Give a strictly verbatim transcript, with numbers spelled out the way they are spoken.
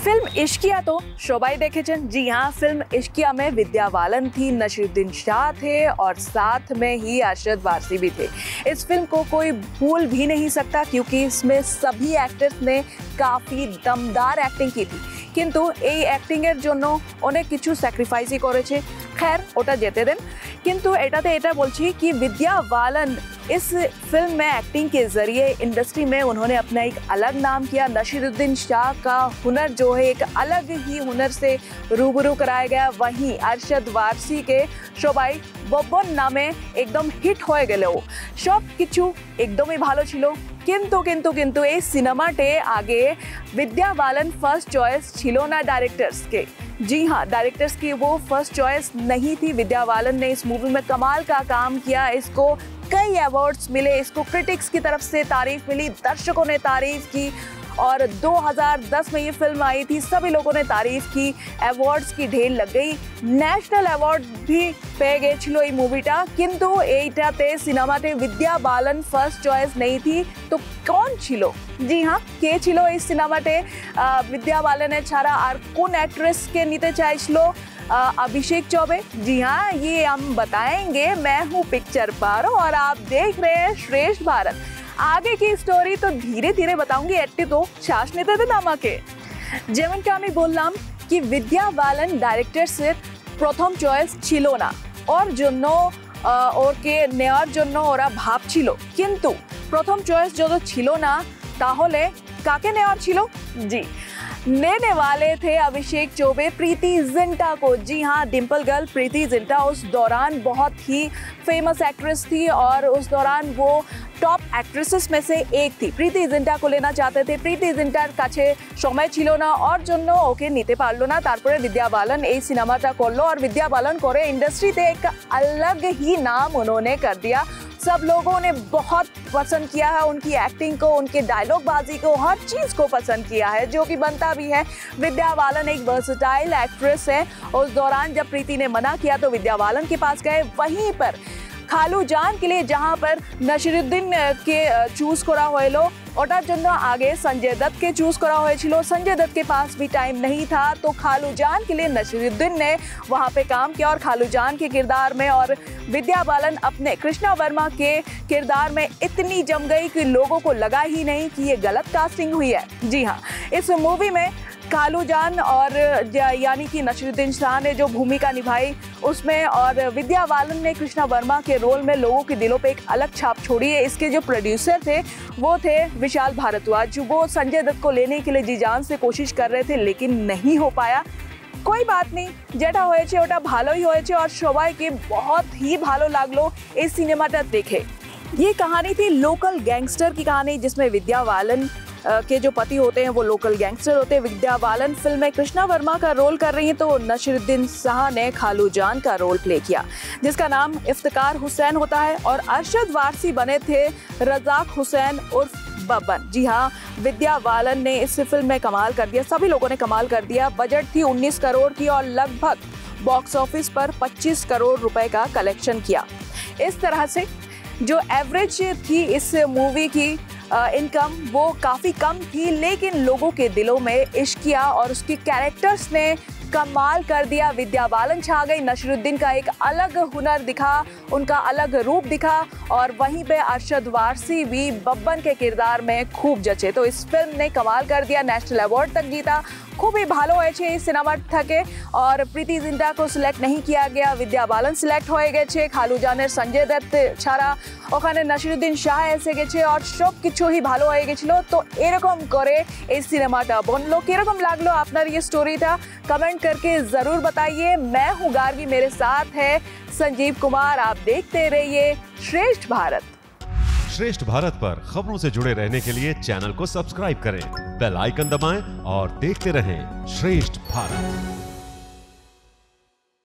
Film Ishqiya तो शोभाई देखेছেন। जी हाँ, film Ishqiya में विद्या बालन थी, नसीरुद्दीन शाह थे और साथ में ही अरशद वारसी भी थे। इस फिल्म को कोई भूल भी नहीं सकता क्योंकि इसमें सभी एक्टर्स ने काफ़ी दमदार एक्टिंग की थी, কিন্তু এই অ্যাক্টিংয়ের জন্য অনেক কিছু স্যাক্রিফাইসই করেছে। खैर ওটা যেতে দেন, কিন্তু এটাতে এটা বলছি कि विद्या बालन इस फिल्म में एक्टिंग के ज़रिए इंडस्ट्री में उन्होंने अपना एक अलग नाम किया। नसीरुद्दीन शाह का हुनर जो है एक अलग ही हुनर से रूबरू कराया गया। वहीं अरशद वारसी के সবাই বব্বন নামে একদম হিট হয়ে গেলেও সব কিছু একদমই ভালো ছিল। কিন্তু কিন্তু কিন্তু এই সিনেমাতে আগে विद्या बालन फर्स्ट चॉइस छिलो ना डायरेक्टर्स के। जी हाँ, डायरेक्टर्स की वो फर्स्ट चॉइस नहीं थी। विद्या बालन ने इस मूवी में कमाल का काम किया, इसको कई अवार्ड्स मिले, इसको क्रिटिक्स की तरफ से तारीफ मिली, दर्शकों ने तारीफ की और दो हज़ार दस में ये फिल्म आई थी, सभी लोगों ने तारीफ की, अवार्ड्स की ढेर लग गई, नेशनल अवार्ड भी পেয়ে গেছিল এই মুভিটা। কিন্তু এইটাতে সিনেমাতে विद्या बालन फर्स्ट चॉइस नहीं थी, तो कौन ছিল? जी हाँ, কে ছিল এই সিনেমাতে विद्या बालन ছাড়া আর কোন অ্যাক্ট্রেসকে নিতে চাইছিল? अभिषेक चौबे। जी हाँ, ये हम बताएंगे। मैं हूँ पिक्चर पर और आप देख रहे हैं श्रेष्ठ भारत। आगे की स्टोरी तो धीरे धीरे बताऊंगी, एट्टी तो শ্বাস নিতে দেন আমাকে। যেমনটা আমি বললাম कि विद्या बालन ডাইরেক্টরসের প্রথম চয়েস ছিল না, ওর জন্য ওরকে নেওয়ার জন্য ওরা ভাবছিল, কিন্তু প্রথম চয়েস যদি ছিল না তাহলে কাকে নেওয়ার ছিল? जी, लेने वाले थे अभिषेक चौबे, प्रीति जिंटा को। जी हाँ, डिम्पल गर्ल प्रीति जिंटा उस दौरान बहुत ही फेमस एक्ट्रेस थी और उस दौरान वो टॉप एक्ट्रेसेस में से एक थी। प्रीति जिंटा को लेना चाहते थे, प्रीति जिंटार কাছে সময় ছিল না, ওর জন্য ওকে নিতে পারলো না। তারপরে विद्या बालन এই সিনেমাটা করলো और विद्या बालन করে इंडस्ट्रीতে एक अलग ही नाम उन्होंने कर दिया। सब लोगों ने बहुत पसंद किया है उनकी एक्टिंग को, उनके डायलॉग बाजी को, हर चीज़ को पसंद किया है, जो कि बनता भी है। विद्या बालन एक वर्सटाइल एक्ट्रेस है। उस दौरान जब प्रीति ने मना किया तो विद्या बालन के पास गए। वहीं पर खालू जान के लिए जहाँ पर नसीरुद्दीन के चूज करा হলো, ওটার জন্য আগে संजय दत्त के चूज करा হয়েছিল। संजय दत्त के पास भी टाइम नहीं था, तो खालू जान के लिए नसीरुद्दीन ने वहाँ पे काम किया और खालू जान के किरदार में और विद्या बालन अपने कृष्णा वर्मा के किरदार में इतनी जम गई कि लोगों को लगा ही नहीं कि ये गलत कास्टिंग हुई है। जी हाँ, इस मूवी में खालू जान और यानी कि नसीरुद्दीन शाह ने जो भूमिका निभाई उसमें और विद्या बालन ने कृष्णा वर्मा के रोल में लोगों के दिलों पे एक अलग छाप छोड़ी है। इसके जो प्रोड्यूसर थे वो थे विशाल भारद्वाज। वो संजय दत्त को लेने के लिए जी जान से कोशिश कर रहे थे, लेकिन नहीं हो पाया। कोई बात नहीं, যেটা হয়েছে ওটা ভালোই হয়েছে और সবাইকে बहुत ही ভালো লাগলো इस सिनेमाটা देखे। ये कहानी थी लोकल गैंगस्टर की कहानी, जिसमें विद्या बालन के जो पति होते हैं वो लोकल गैंगस्टर होते हैं। विद्या बालन फिल्म में कृष्णा वर्मा का रोल कर रही हैं, तो नसीरुद्दीन शाह ने खालू जान का रोल प्ले किया, जिसका नाम इफ्तिकार हुसैन होता है और अरशद वारसी बने थे रजाक हुसैन उर्फ बब्बन। जी हाँ, विद्या बालन ने इस फिल्म में कमाल कर दिया, सभी लोगों ने कमाल कर दिया। बजट थी उन्नीस करोड़ की और लगभग बॉक्स ऑफिस पर पच्चीस करोड़ रुपए का कलेक्शन किया। इस तरह से जो एवरेज थी इस मूवी की इनकम वो काफ़ी कम थी, लेकिन लोगों के दिलों में इश्किया और उसके कैरेक्टर्स ने कमाल कर दिया। विद्या बालन छा गई, नसीरुद्दीन का एक अलग हुनर दिखा, उनका अलग रूप दिखा और वहीं पे अरशद वारसी भी बब्बन के किरदार में खूब जचे। तो इस फिल्म ने कमाल कर दिया, नेशनल अवार्ड तक जीता। খুবই ভালো হয়েছে এই সিনেমা থেকে और प्रीति जिंटा को सिलेक्ट नहीं किया गया, विद्या बालन सिलेक्ट হয়ে গেছে, খালু জানের संजय दत्त ছাড়া ওখানে নসিরুদ্দিন শাহ এসে গেছে और সব কিছুই ভালো হয়ে গেছিল। তো এরকম করে এই সিনেমাটা বনলো। কিরকম লাগলো আপনার ये স্টোরিটা कमेंट करके ज़रूर बताइए। मैं हूँ गार्गी, मेरे साथ है संजीव कुमार। आप देखते रहिए श्रेष्ठ भारत। श्रेष्ठ भारत पर खबरों से जुड़े रहने के लिए चैनल को सब्सक्राइब करें, बेल आइकन दबाएं और देखते रहें श्रेष्ठ भारत।